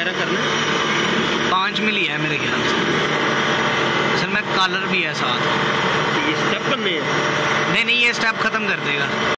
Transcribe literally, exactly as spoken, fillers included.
वगैरह करना है? पाँच मिली है मेरे ख्याल से। असल में कलर भी है साथ। ये स्टेप करने हैं? नहीं नहीं, ये स्टेप ख़त्म कर देगा।